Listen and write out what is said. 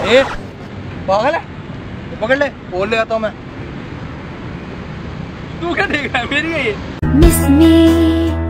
ए पागल है, पकड़ ले, बोल ले आता हूँ मैं। तू क्या देख रहा है, मेरी है ये।